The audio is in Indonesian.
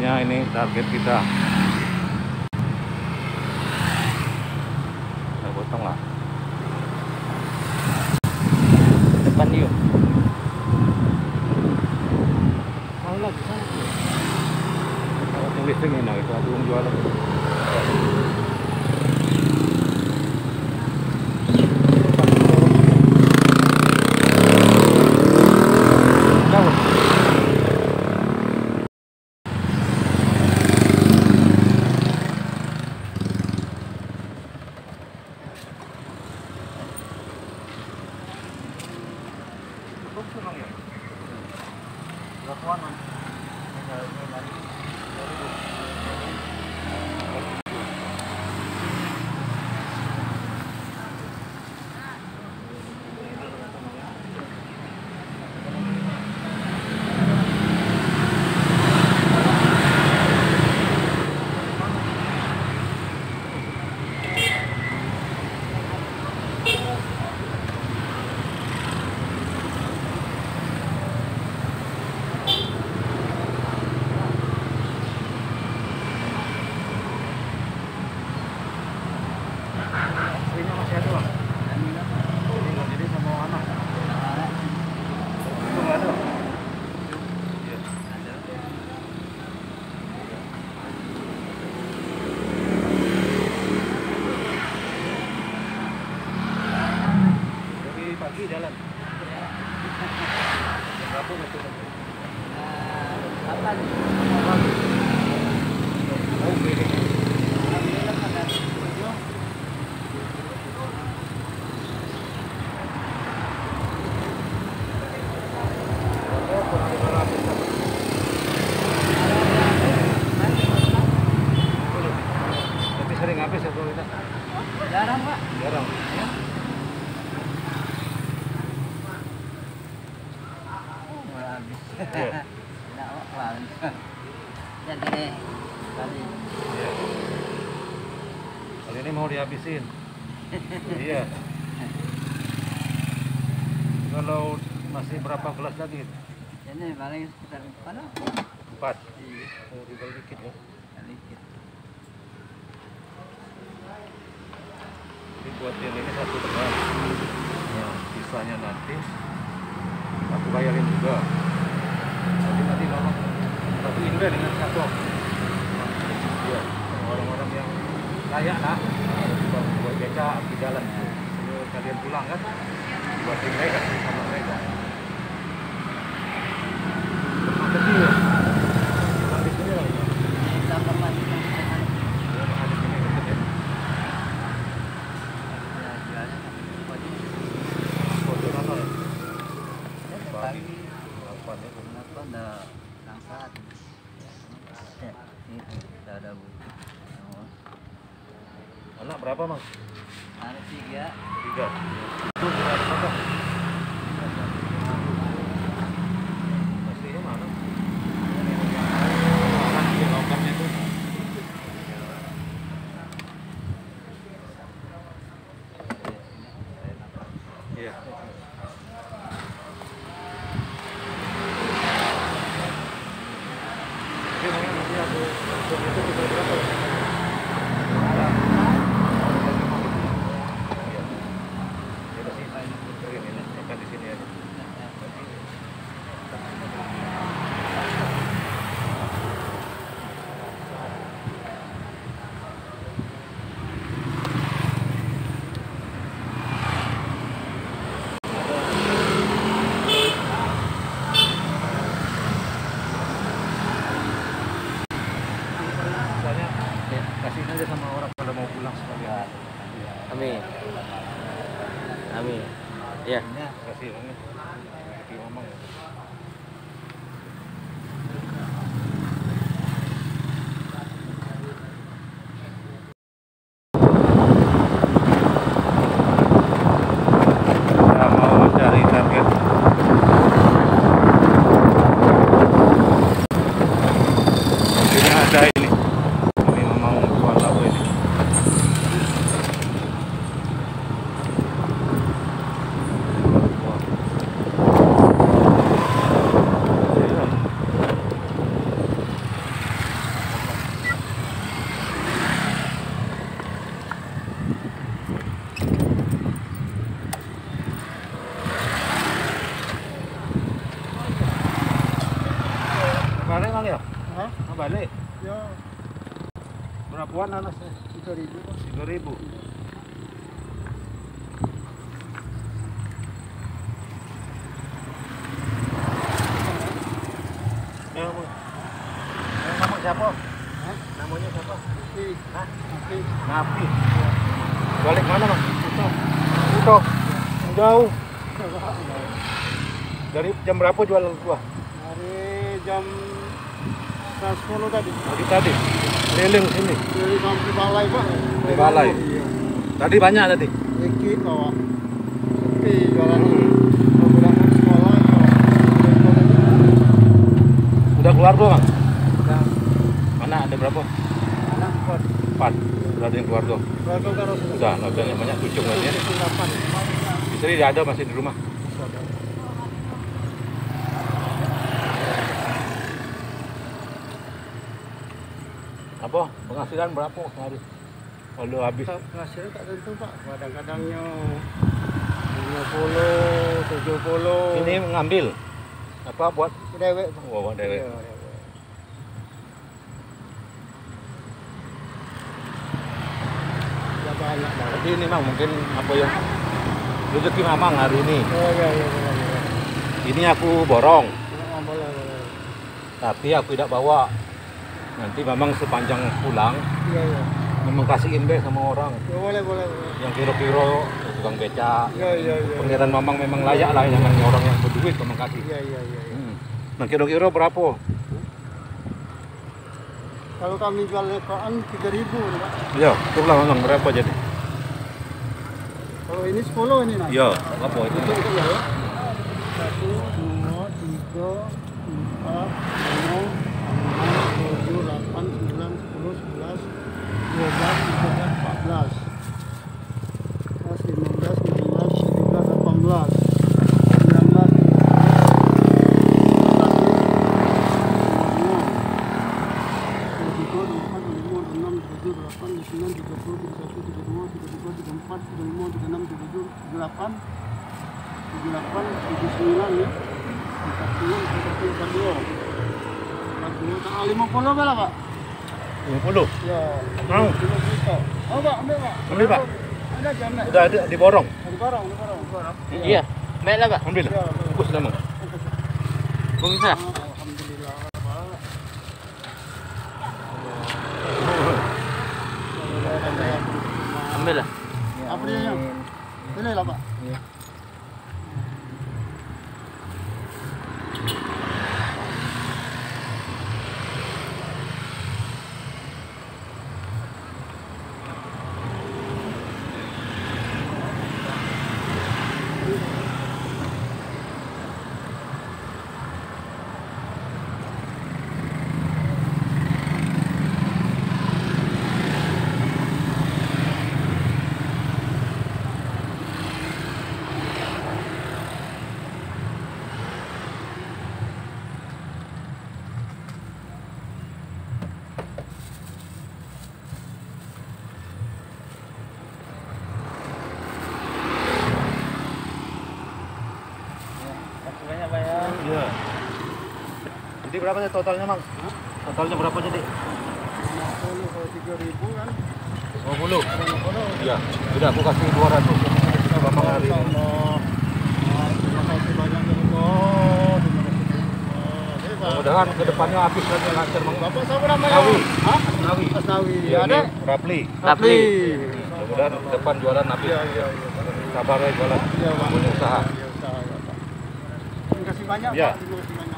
sepertinya ini target kita. Kita potong lah. Depan yuk. Mau lagi sana. Kalau listrik enak itu aku jualan. Jalan. Berapa meter? 8. Oke. Tapi sering habis ya kalau kita? Jarang, Pak. Jarang. Ya. Iya. Jadi kali ini mau dihabisin. Iya. Kalau masih berapa gelas lagi? ini paling sekitar 4. 4. Iya. Oh, tinggal dikit ya. Dikit. Jadi buat yang ini 1 gelas. Ya, sisanya nanti aku bayarin juga. Nanti nolong satu indra dengan 1. Ya, orang-orang yang layak lah. Buat beca di jalan. Kalau kalian pulang kan, buat mereka sama mereka. Kecil ya. Di sini lah. Tambah lagi. Anak berapa, Mas? Anak 3. 3. Itu berapa? Pastinya mana? Yang lokamnya itu. Iya. Jadi nanti aku itu kita berapa? Di sini aja. Misalnya kasihin aja sama orang pada mau pulang sekalian. Amin. Amin. Ya. Kasih banget. Kasih ngomong. Kita mau cari target. Ini ada ini. Ini memang jual apa ini? berapa nanasnya? 3.000. 3.000. Nama siapa? Hah? Namanya siapa? Oke. Hah? Oke. Napi. Balik mana, Mas? Itu. Jauh. Dari jam berapa jualan tua? Dari jam 10 tadi. Tadi. Keliling sini. Dari sampai balai, Pak. Di balai. Iya. Tadi banyak tadi. Dikit bawa. Sepi jualan. Kemudahan sekolah. Udah keluar tuh, Bang? Udah. Mana ada berapa? Anak 4. 4. Udah ada yang keluar tuh. Berapa kalau sudah? Udah, nggak usah banyak kucing lagi ya. 8. Istri dia ada masih di rumah. Apa? Penghasilan berapa sehari? Kalau habis Hasilnya tak tentu, Pak. Kadang-kadangnya 50, 70. ini ngambil apa buat dewek, Pak. bawa dewek. Iya, dewek. Ya banyak lah. Jadi ini Mang mungkin apa yang rezeki Mamang hari ini. Oh, iya, iya, iya. Ini aku borong, Oh, boleh, boleh. tapi aku tidak bawa. Nanti Mamang sepanjang pulang Iya, iya. memang kasihin be sama orang Ya, boleh, boleh, boleh. yang kira-kira tukang beca. Iya, iya, iya. Penglihatan Mamang memang layak lah, jangan orang yang berduit Mamang kasih. Iya, iya, iya. Nah kira-kira berapa? Kalau kami jual lekoan 3.000, Pak. Ya, itulah Mamang berapa jadi? Kalau ini 10 ini, Nak. Ya, apa itu? Itu ya. 1, 2, 3, 4, 5, 6, 7, 8, 9, 10, 11, 12, 13, 14. 15, 16, 17, 18, 19, 50 berapa, Pak? 50. Ya. Mau? 50 juta. Oh, Pak, ambil, Pak. Ambil, Pak. Ada jam, Udah ada diborong. Di barang. Iya. Baik lah, Pak. Ambil. Ya, Bungkus dah Mang. Bungkus lah. alhamdulillah, Pak. Ambil lah. Apa dia yang? Pilih lah, Pak. Banyak, Pak ya. Iya. Jadi berapa nih totalnya, Mang? Totalnya berapa jadi? 50 kalau 3.000 kan. 50. Iya. Sudah aku kasih 200. Mamang hari ini. Allah. Terima kasih banyak ya Allah. Terima kasih. Pak. Mudah-mudahan kedepannya habis lagi lancar, Mang. Bapak siapa namanya? Nawi. Hah? Nawi. Mas Nawi. Iya, Ada? ini Rapli. Rapli. Mudah-mudahan ke depan jualan habis. Iya, iya, iya. Sabar ya jualan. Iya, Pak. Punya usaha. Iya, usaha, ya, Pak. Terima kasih banyak, Iya. Pak. Terima kasih banyak.